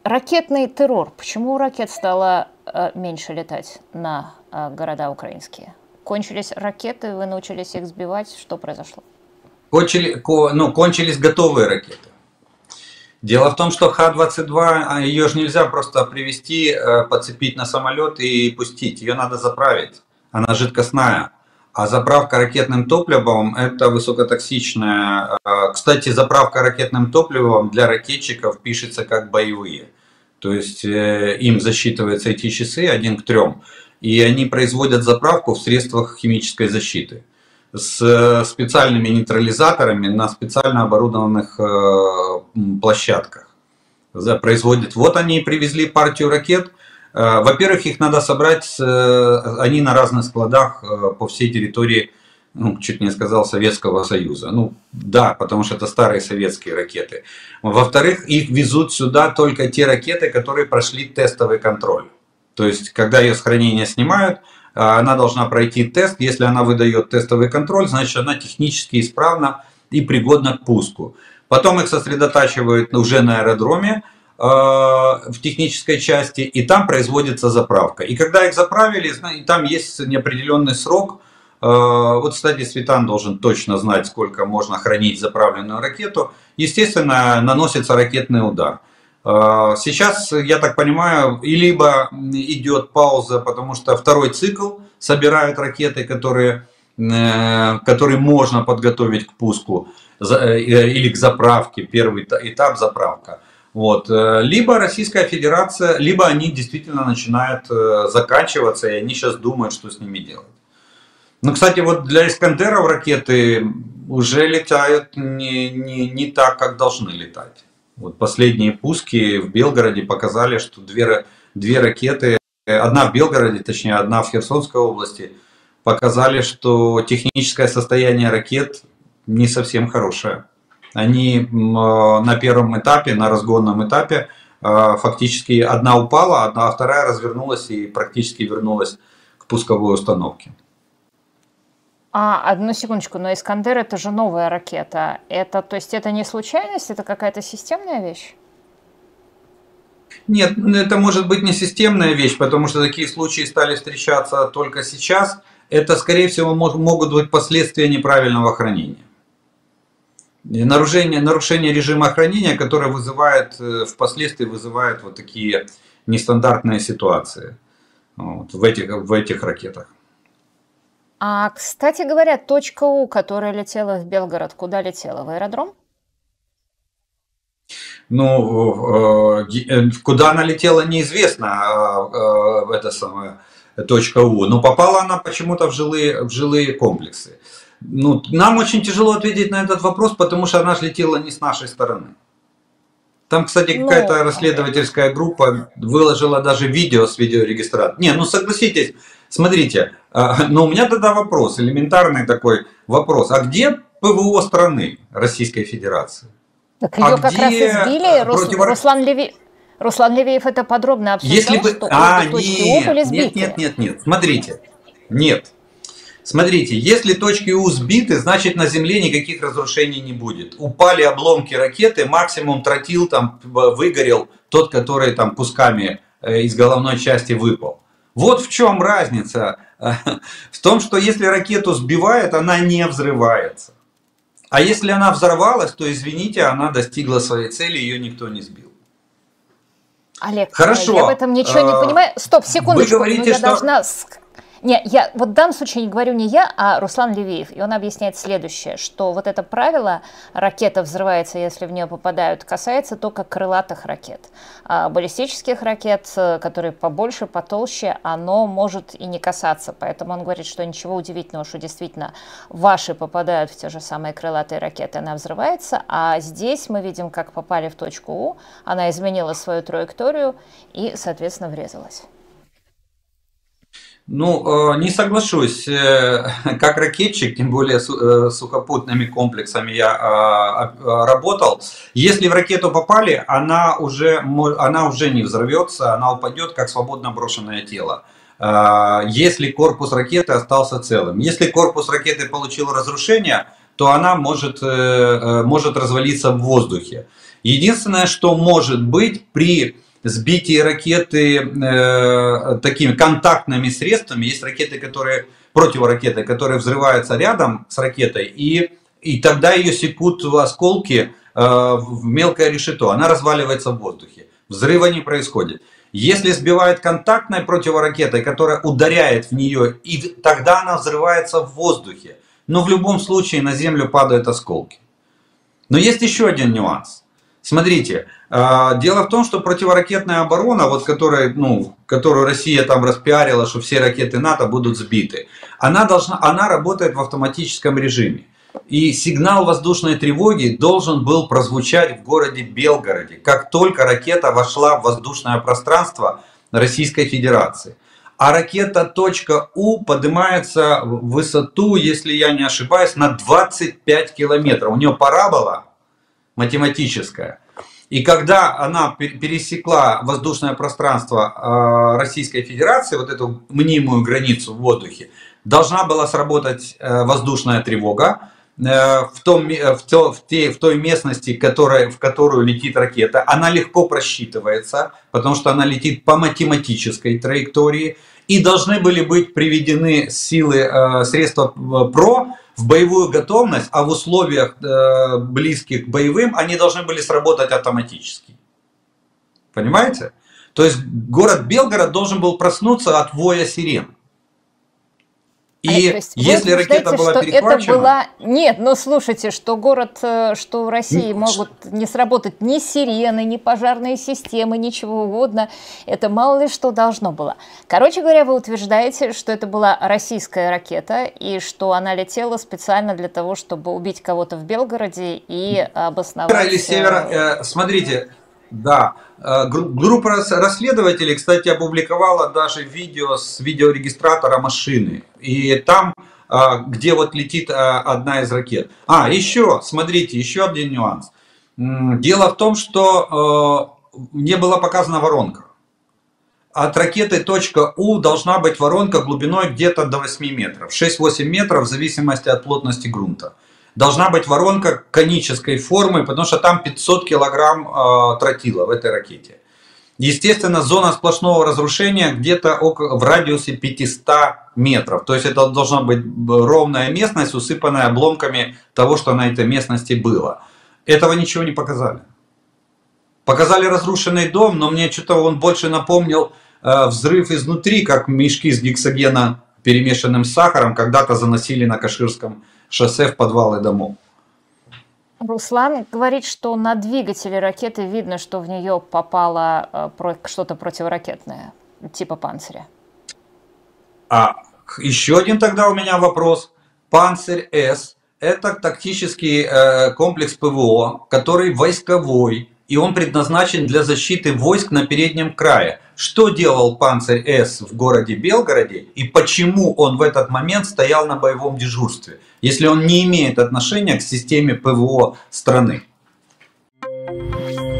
Ракетный террор. Почему у ракет стало меньше летать на города украинские? Кончились ракеты, вы научились их сбивать. Что произошло? Кончились готовые ракеты. Дело в том, что Х-22, ее же нельзя просто привезти, подцепить на самолет и пустить. Ее надо заправить. Она жидкостная. А заправка ракетным топливом – это высокотоксичная. Кстати, заправка ракетным топливом для ракетчиков пишется как боевые. То есть им засчитываются эти часы 1 к 3. И они производят заправку в средствах химической защиты с специальными нейтрализаторами на специально оборудованных площадках. Производят. Вот они привезли партию ракет. Во-первых, их надо собрать, они на разных складах по всей территории, чуть не сказал, Советского Союза. Да, потому что это старые советские ракеты. Во-вторых, их везут сюда только те ракеты, которые прошли тестовый контроль. То есть, когда ее с хранения снимают, она должна пройти тест. Если она выдает тестовый контроль, значит она технически исправна и пригодна к пуску. Потом их сосредотачивают уже на аэродроме в технической части, и там производится заправка. И когда их заправили, там есть неопределенный срок. Вот, кстати, Светан должен точно знать, сколько можно хранить заправленную ракету. Естественно, наносится ракетный удар. Сейчас, я так понимаю, и либо идет пауза, потому что второй цикл собирают ракеты, которые можно подготовить к пуску или к заправке, первый этап заправка. Вот. Либо Российская Федерация, либо они действительно начинают заканчиваться, и они сейчас думают, что с ними делать. Кстати, вот для Искандеров ракеты уже летают не так, как должны летать. Вот последние пуски в Белгороде показали, что две ракеты, одна в Белгороде, точнее одна в Херсонской области, показали, что техническое состояние ракет не совсем хорошее. Они на первом этапе, на разгонном этапе, фактически одна упала, а вторая развернулась и практически вернулась к пусковой установке. Одну секундочку, но Искандер это же новая ракета. То есть это не случайность, это какая-то системная вещь? Нет, это может быть не системная вещь, потому что такие случаи стали встречаться только сейчас. Это, скорее всего, могут быть последствия неправильного хранения. Нарушение режима хранения, которое впоследствии вызывает вот такие нестандартные ситуации в этих ракетах. Кстати говоря, точка У, которая летела в Белгород, куда летела? В аэродром? Куда она летела, неизвестно, это самая точка У, но попала она почему-то в жилые комплексы. Нам очень тяжело ответить на этот вопрос, потому что она же летела не с нашей стороны. Там, кстати, какая-то расследовательская группа выложила даже видео с видеорегистратором. Согласитесь, смотрите, но у меня тогда вопрос, элементарный такой вопрос. А где ПВО страны Российской Федерации? Так ее как раз избили, Руслан Левиев это подробно обсуждал, что точки У были сбиты. Нет, смотрите, Смотрите, если точки У сбиты, значит на Земле никаких разрушений не будет. Упали обломки ракеты, максимум тротил там выгорел, тот, который там кусками из головной части выпал. Вот в чем разница. В том, что если ракету сбивает, она не взрывается. А если она взорвалась, то, извините, она достигла своей цели, ее никто не сбил. Олег, хорошо. Я в этом ничего не понимаю. Стоп, секундочку. Вы говорите, что... должна... я вот в данном случае не говорю не я, а Руслан Левиев. И он объясняет следующее, что вот это правило, ракета взрывается, если в нее попадают, касается только крылатых ракет. А баллистических ракет, которые побольше, потолще, оно может и не касаться. Поэтому он говорит, что ничего удивительного, что действительно ваши попадают в те же самые крылатые ракеты, она взрывается. А здесь мы видим, как попали в точку У, она изменила свою траекторию и, соответственно, врезалась. Не соглашусь. Как ракетчик, тем более сухопутными комплексами я работал. Если в ракету попали, она уже не взорвется, она упадет как свободно брошенное тело. Если корпус ракеты остался целым. Если корпус ракеты получил разрушение, то она может развалиться в воздухе. Единственное, что может быть при сбитие ракеты такими контактными средствами. Есть ракеты, которые, противоракеты, которые взрываются рядом с ракетой, и тогда ее секут в осколки в мелкое решето. Она разваливается в воздухе. Взрыва не происходит. Если сбивает контактной противоракетой, которая ударяет в нее, и тогда она взрывается в воздухе. Но в любом случае на землю падают осколки. Но есть еще один нюанс. Смотрите, дело в том, что противоракетная оборона, вот которую Россия там распиарила, что все ракеты НАТО будут сбиты, она работает в автоматическом режиме. И сигнал воздушной тревоги должен был прозвучать в городе Белгороде, как только ракета вошла в воздушное пространство Российской Федерации. А ракета .У поднимается в высоту, если я не ошибаюсь, на 25 километров. У нее парабола математическая. И когда она пересекла воздушное пространство Российской Федерации, вот эту мнимую границу в воздухе, должна была сработать воздушная тревога в той местности, в которую летит ракета. Она легко просчитывается, потому что она летит по математической траектории. И должны были быть приведены средства ПРО в боевую готовность, а в условиях близких к боевым они должны были сработать автоматически. Понимаете? То есть город Белгород должен был проснуться от воя сирен. И если ракета была перехвачена... Нет, но слушайте, что что в России могут не сработать ни сирены, ни пожарные системы, ничего угодно. Это мало ли что должно было. Короче говоря, вы утверждаете, что это была российская ракета, и что она летела специально для того, чтобы убить кого-то в Белгороде и обосновать... Севера или севера... Смотрите, да. Группа расследователей, кстати, опубликовала даже видео с видеорегистратора машины. И там, где вот летит одна из ракет. Еще, смотрите, еще один нюанс. Дело в том, что не была показана воронка. От ракеты .У должна быть воронка глубиной где-то до 8 метров. 6-8 метров в зависимости от плотности грунта. Должна быть воронка конической формы, потому что там 500 килограмм тротила в этой ракете. Естественно, зона сплошного разрушения где-то в радиусе 500 метров. То есть это должна быть ровная местность, усыпанная обломками того, что на этой местности было. Этого ничего не показали. Показали разрушенный дом, но мне что-то он больше напомнил взрыв изнутри, как мешки с гексогена, перемешанным с сахаром, когда-то заносили на Каширском шоссе в подвалы домов. Руслан говорит, что на двигателе ракеты видно, что в нее попало что-то противоракетное, типа «Панциря». Еще один тогда у меня вопрос. «Панцирь-С» – это тактический комплекс ПВО, который войсковой, и он предназначен для защиты войск на переднем крае. Что делал «Панцирь-С» в городе Белгороде и почему он в этот момент стоял на боевом дежурстве, если он не имеет отношения к системе ПВО страны?